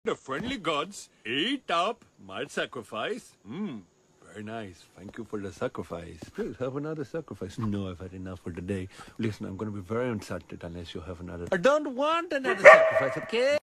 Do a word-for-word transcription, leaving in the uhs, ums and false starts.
The friendly gods eat up my sacrifice. Mmm, very nice. Thank you for the sacrifice. Please have another sacrifice. No, I've had enough for today. Listen, I'm going to be very enchanted unless you have another. I don't want another sacrifice, okay?